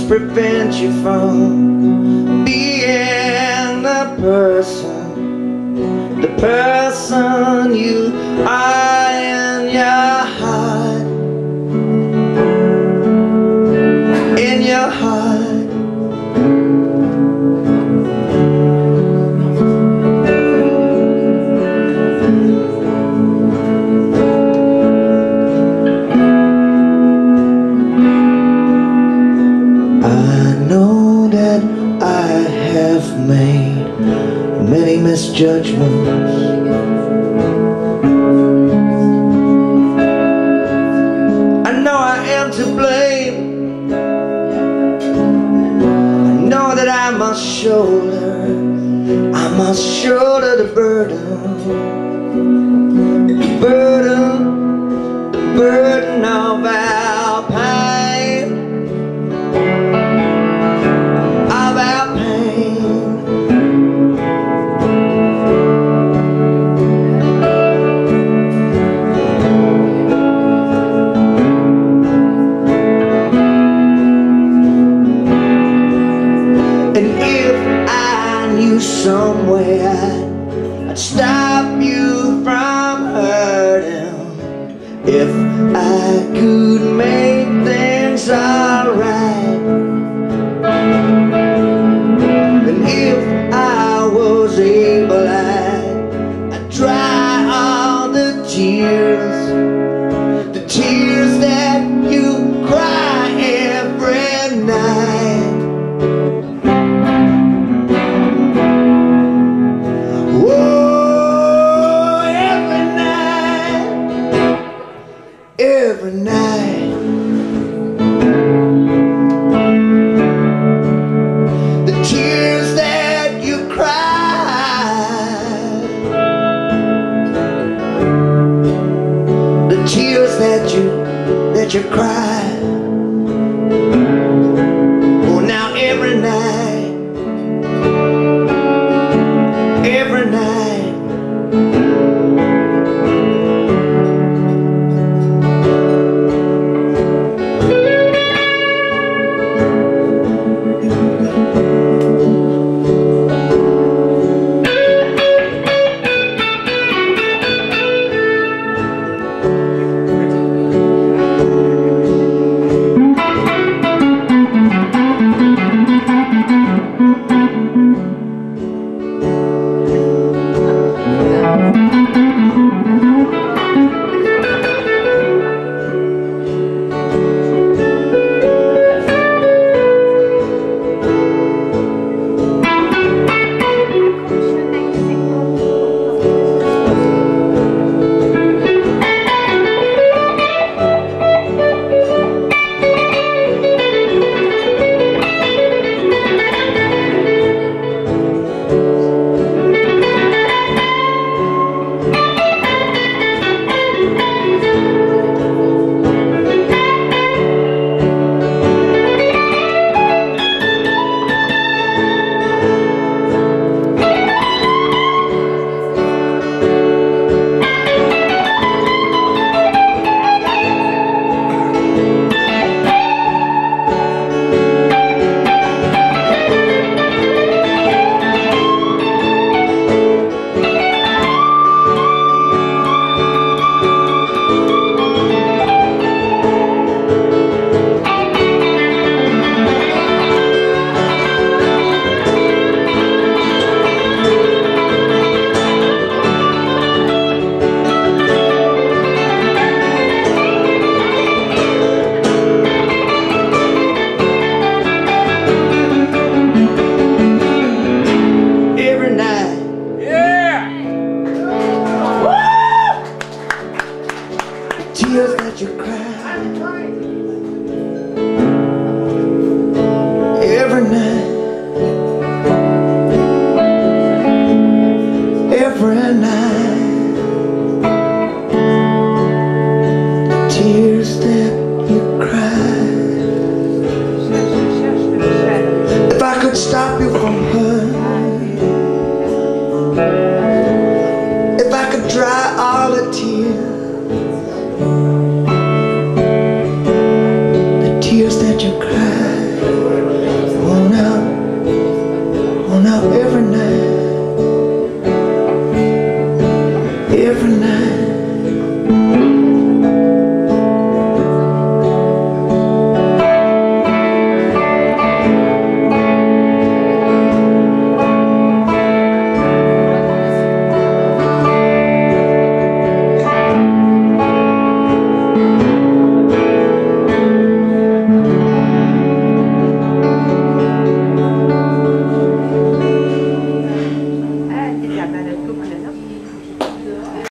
prevent you from being the person you are in your heart, in your heart. I have made many misjudgments. I know I am to blame. I know that I must shoulder the burden of our pain. Somewhere I'd stop you from hurting if I could make things alright. And if I was able, I'd dry all the tears that you cry every night. Every night, the tears that you cry, the tears that you cry.